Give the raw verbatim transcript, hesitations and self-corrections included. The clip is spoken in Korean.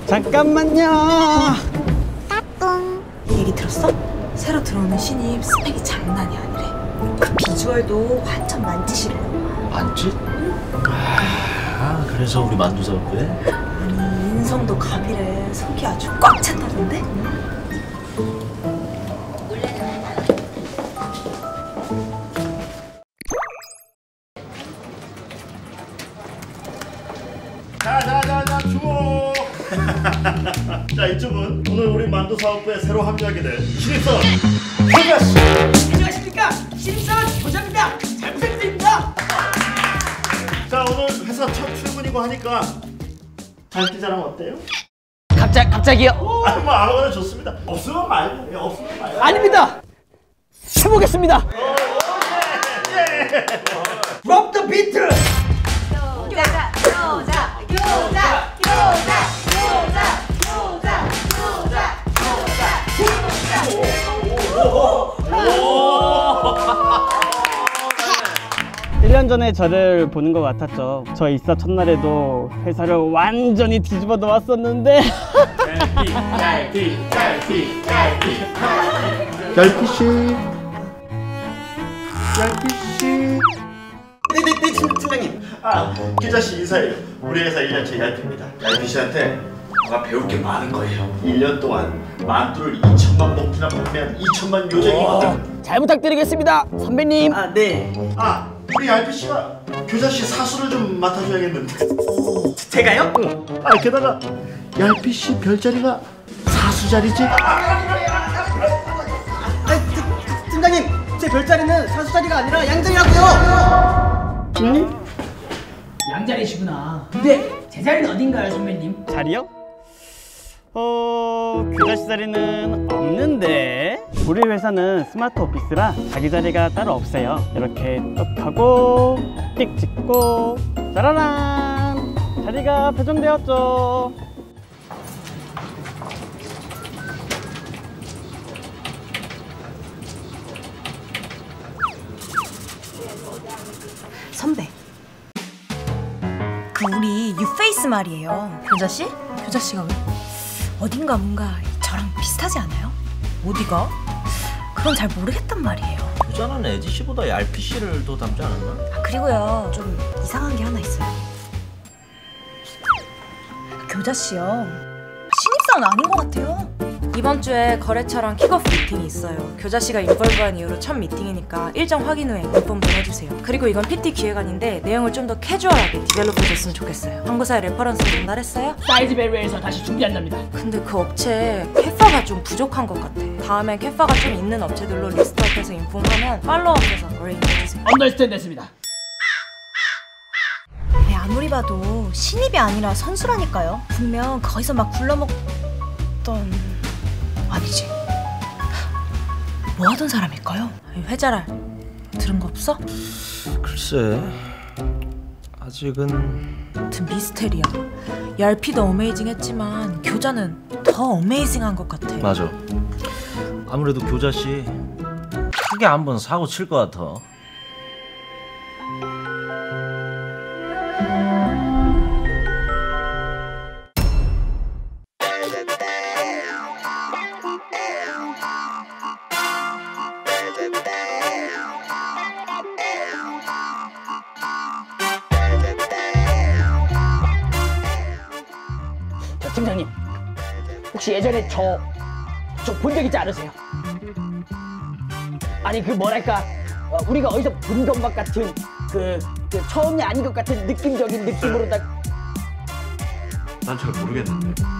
잠깐만요. 따뚱. 얘기 들었어? 새로 들어오는 신입 스펙이 장난이 아니래. 그 비주얼도 완전 만찢이래. 만찢? 응? 아, 그래서 우리 만두 사업부에? 아니, 인성도 갑이래. 속이 아주 꽉 찼다던데? 자자자자 주목! 자, 이쪽은 오늘 우리 만두 사업부에 새로 합류하게 된 신입사원 효자씨! 안녕하십니까? 신입사원 효자입니다. 잘 부탁드립니다. 자, 오늘 회사 첫 출근이고 하니까 장기자랑 어때요? 갑자, 갑자기요? 아, 뭐 아무거나 좋습니다. 없으면 말고, 예, 없으면 말고. 아닙니다. 해보겠습니다. 예! Drop the beat! 효자, 효자, 효자, 효자, 효자, 효자, 효자, 일 년 전에 저를 보는 것 같았죠. 저 입사 첫날에도 회사를 완전히 뒤집어 놓았었는데. 얄피, 얄피, 얄피, 얄피. 얄피씨. 얄피씨. 네네네, 팀장님. 아, 기자씨 인사해요. 우리 회사 일 년차 얄피입니다. 얄피씨한테 뭔가 배울 게 많은 거예요. 일 년 동안 만두를 이천만 봉지나 판매한 이천만 요정이거든. 잘 부탁드리겠습니다, 선배님. 아, 네. 아, 우리 얄피씨가 교자씨 사수를 좀 맡아줘야겠는데. 제가요? 응. 아, 게다가 얄피씨 별자리가 사수 자리지? 팀장님, 제 별자리는 사수자리가 아니라 양자리라고요. 응? 양자리시구나. 근데 제 자리는 어딘가요, 선배님? 자리요? 어... 교자씨 자리는 없는데. 우리 회사는 스마트 오피스라 자기 자리가 따로 없어요. 이렇게 떡 하고 띡 찍고 짜라란! 자리가 배정되었죠. 선배, 그 우리 뉴페이스 말이에요. 교자씨? 교자씨가 왜? 어딘가 뭔가 저랑 비슷하지 않아요? 어디가? 그건 잘 모르겠단 말이에요. 효자는 에디씨보다 얄피씨를 더 닮지 않았나? 아, 그리고요, 좀 이상한 게 하나 있어요. 교자씨요, 신입사원 아닌 것 같아요. 이번 주에 거래처랑 킥오프 미팅이 있어요. 교자씨가 인볼브한 이후로 첫 미팅이니까 일정 확인 후에 인폼 좀 해주세요. 그리고 이건 피티 기획안인데 내용을 좀 더 캐주얼하게 디벨롭해줬으면 좋겠어요. 항구사에 레퍼런스 전달했어요? 사이즈 베리에서 다시 준비한답니다. 근데 그 업체 캐파가 좀 부족한 것 같아. 다음에 캐파가 좀 있는 업체들로 리스트업해서 인폼하면 팔로우업해서 어레인지 해주세요. 언더스탠드 했습니다. 네, 아무리 봐도 신입이 아니라 선수라니까요. 분명 거기서 막 굴러먹던... 아니지. 뭐 하던 사람일까요? 회자랄 들은 거 없어? 글쎄, 아직은... 같은 미스테리야. 얄피도 어메이징했지만 교자는 더 어메이징한 것 같아. 맞아. 아무래도 교자씨 크게 한번 사고 칠 것 같아. 저 팀장님, 혹시 예전에 저 저 본 적 있지 않으세요? 아니 그 뭐랄까 어, 우리가 어디서 본 것만 같은 그, 그 처음이 아닌 것 같은 느낌적인 느낌으로 다. 난 잘 모르겠는데.